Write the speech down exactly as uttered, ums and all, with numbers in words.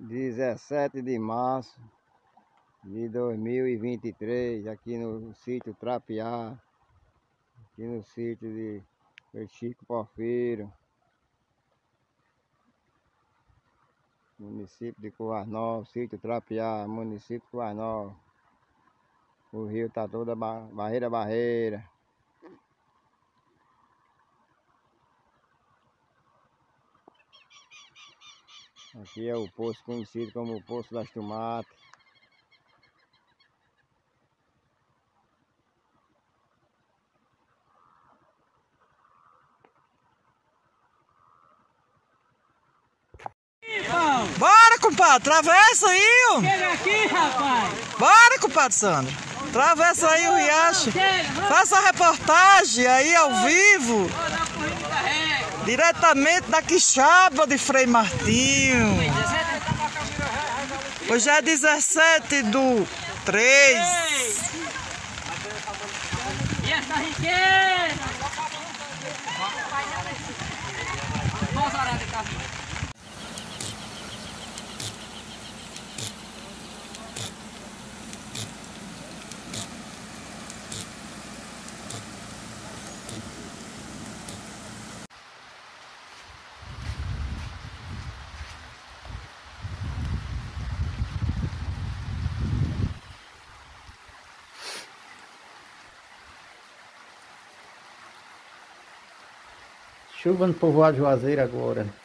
dezessete de março de dois mil e vinte e três, aqui no sítio Trapiá, aqui no sítio de Chico Porfírio, município de Currais Novos, sítio Trapiá, município de Currais Novos. O rio tá toda barreira a barreira. Aqui é o poço conhecido como o Poço das Tomates. Bora, compadre, atravessa aí, ó. Chega aqui, rapaz. Bora, compadre Sandro. Atravessa aí o riacho. Faça a reportagem aí ao vivo. Diretamente da Quixaba de Frei Martinho. Hoje é dezessete do três. E essa riqueza? Vamos orar de casa. Chuva no povoado Juazeiro agora.